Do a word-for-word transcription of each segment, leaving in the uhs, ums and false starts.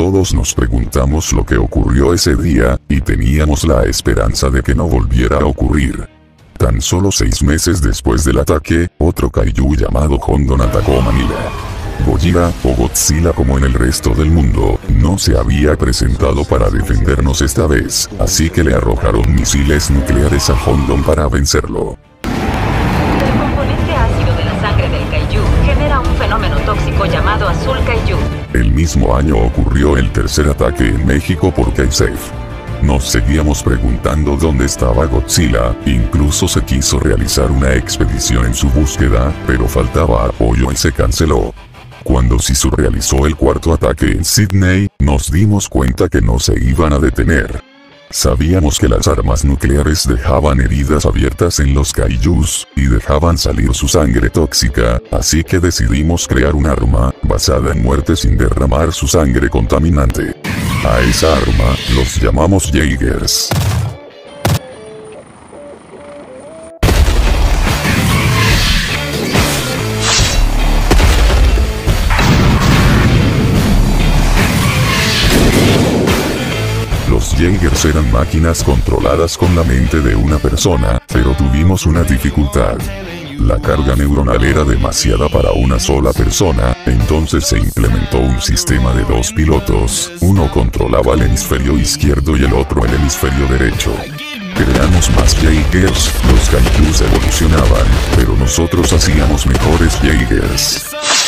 Todos nos preguntamos lo que ocurrió ese día, y teníamos la esperanza de que no volviera a ocurrir. Tan solo seis meses después del ataque, otro kaiju llamado Hondon atacó Manila. Gojira, o Godzilla como en el resto del mundo, no se había presentado para defendernos esta vez, así que le arrojaron misiles nucleares a Hondon para vencerlo. El componente ácido de la sangre del kaiju genera un fenómeno tóxico llamado azul kaiju. El mismo año ocurrió el tercer ataque en México por K-Safe. Nos seguíamos preguntando dónde estaba Godzilla, incluso se quiso realizar una expedición en su búsqueda, pero faltaba apoyo y se canceló. Cuando Sisu realizó el cuarto ataque en Sydney, nos dimos cuenta que no se iban a detener. Sabíamos que las armas nucleares dejaban heridas abiertas en los kaijus, y dejaban salir su sangre tóxica, así que decidimos crear un arma, basada en muerte sin derramar su sangre contaminante. A esa arma, los llamamos Jaegers. Los Jaegers eran máquinas controladas con la mente de una persona, pero tuvimos una dificultad. La carga neuronal era demasiada para una sola persona, entonces se implementó un sistema de dos pilotos, uno controlaba el hemisferio izquierdo y el otro el hemisferio derecho. Creamos más Jaegers, los kaijus evolucionaban, pero nosotros hacíamos mejores Jaegers.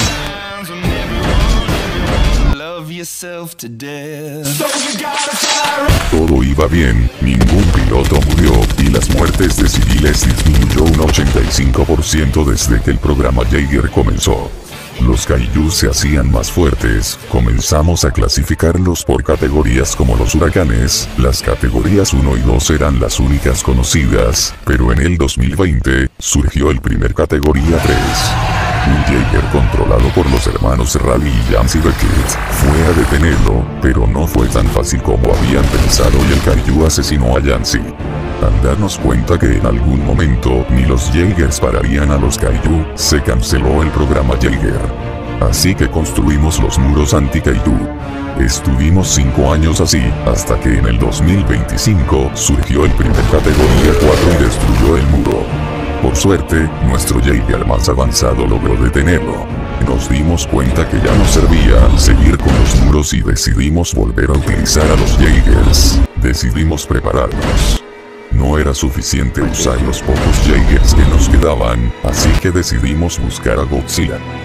Todo iba bien, ningún piloto murió, y las muertes de civiles disminuyó un ochenta y cinco por ciento desde que el programa Jaeger comenzó. Los kaijus se hacían más fuertes, comenzamos a clasificarlos por categorías como los huracanes, las categorías uno y dos eran las únicas conocidas, pero en el dos mil veinte, surgió el primer categoría tres. Un Jaeger controlado por los hermanos Rally y Yancy Beckett fue a detenerlo, pero no fue tan fácil como habían pensado y el kaiju asesinó a Yancy. Al darnos cuenta que en algún momento ni los Jaegers pararían a los kaiju, se canceló el programa Jaeger. Así que construimos los muros anti-kaiju. Estuvimos cinco años así, hasta que en el dos mil veinticinco surgió el primer categoría cuatro y destruyó el muro. Por suerte, nuestro Jaeger más avanzado logró detenerlo. Nos dimos cuenta que ya no servía seguir con los muros y decidimos volver a utilizar a los Jaegers. Decidimos prepararnos. No era suficiente usar los pocos Jaegers que nos quedaban, así que decidimos buscar a Godzilla.